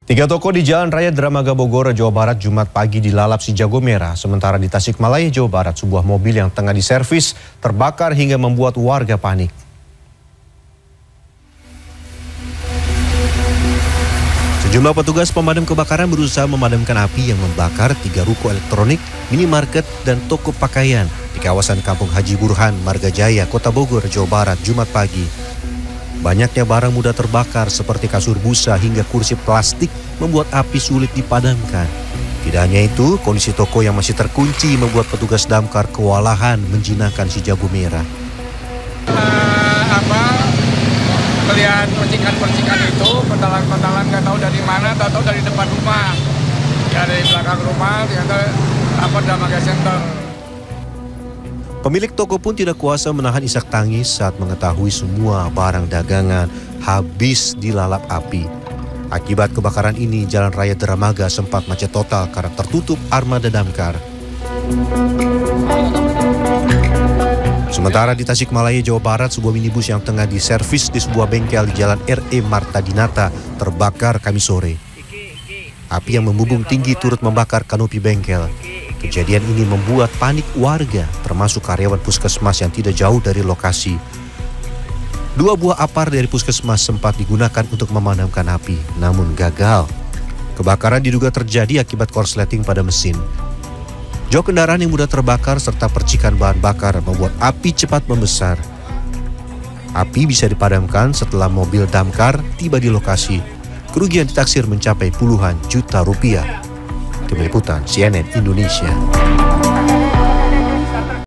Tiga toko di Jalan Raya Dramaga Bogor, Jawa Barat Jumat pagi dilalap si jago merah. Sementara di Tasikmalaya, Jawa Barat, sebuah mobil yang tengah diservis terbakar hingga membuat warga panik. Sejumlah petugas pemadam kebakaran berusaha memadamkan api yang membakar 3 ruko elektronik, minimarket, dan toko pakaian di kawasan Kampung Haji Burhan, Marga Jaya, Kota Bogor, Jawa Barat, Jumat pagi. Banyaknya barang mudah terbakar seperti kasur busa hingga kursi plastik membuat api sulit dipadamkan. Tidak hanya itu, kondisi toko yang masih terkunci membuat petugas damkar kewalahan menjinakkan si jago merah. Melihat percikan-percikan itu, petalan-petalan nggak tahu dari mana, tahu dari depan rumah, dari belakang rumah, ternyata Dramaga Center. Pemilik toko pun tidak kuasa menahan isak tangis saat mengetahui semua barang dagangan habis dilalap api. Akibat kebakaran ini, Jalan Raya Dramaga sempat macet total karena tertutup armada damkar. Sementara di Tasikmalaya, Jawa Barat, sebuah minibus yang tengah diservis di sebuah bengkel di Jalan R.E. Marta Dinata terbakar Kamis sore. Api yang membumbung tinggi turut membakar kanopi bengkel. Kejadian ini membuat panik warga, termasuk karyawan puskesmas yang tidak jauh dari lokasi. 2 buah apar dari puskesmas sempat digunakan untuk memadamkan api, namun gagal. Kebakaran diduga terjadi akibat korsleting pada mesin. Jok kendaraan yang mudah terbakar serta percikan bahan bakar membuat api cepat membesar. Api bisa dipadamkan setelah mobil damkar tiba di lokasi. Kerugian ditaksir mencapai puluhan juta rupiah. Tim Liputan CNN Indonesia.